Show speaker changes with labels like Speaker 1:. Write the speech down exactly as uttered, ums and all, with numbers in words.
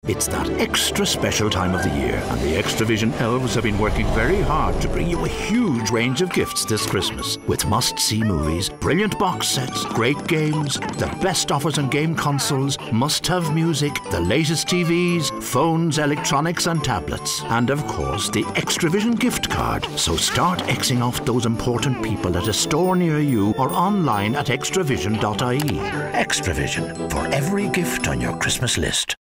Speaker 1: It's that extra special time of the year, and the Xtra-Vision elves have been working very hard to bring you a huge range of gifts this Christmas. With must-see movies, brilliant box sets, great games, the best offers on game consoles, must-have music, the latest T Vs, phones, electronics and tablets. And of course, the Xtra-Vision gift card. So start Xing off those important people at a store near you or online at xtra vision dot I E. Xtra-Vision, for every gift on your Christmas list.